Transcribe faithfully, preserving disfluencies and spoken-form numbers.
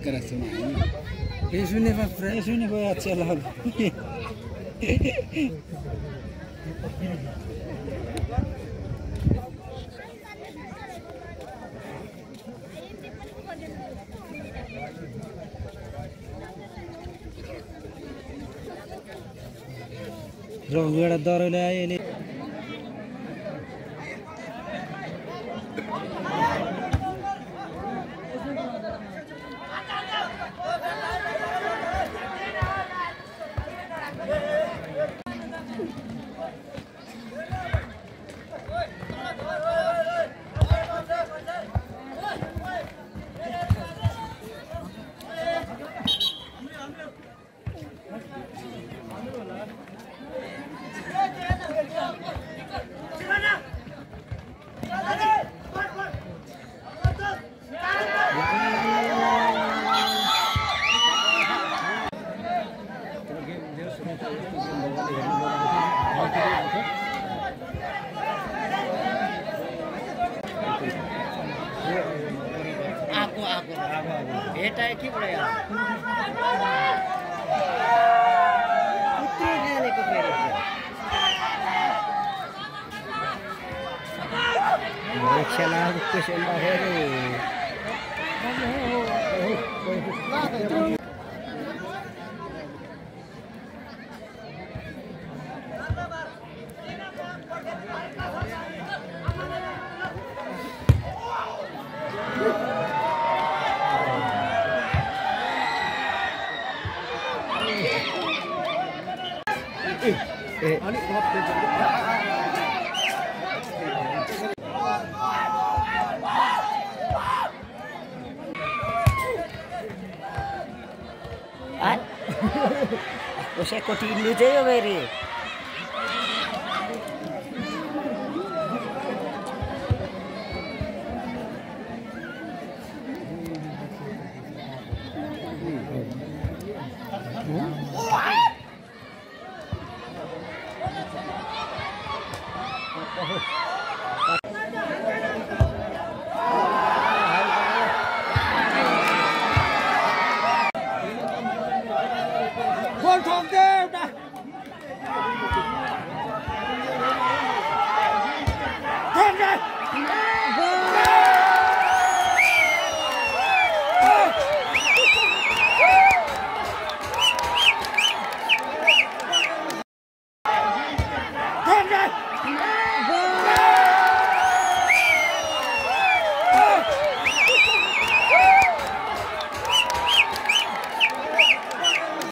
ये सुने पर ये सुने कोई अच्छा लग रोग बेड़ा दौर ले आए ले आपको आपको बेटा है की बड़ा यार कुत्ते ने को फेरे वो चला कुछ अंडा है रे Usai kau tindu je ya beri. Gol from there.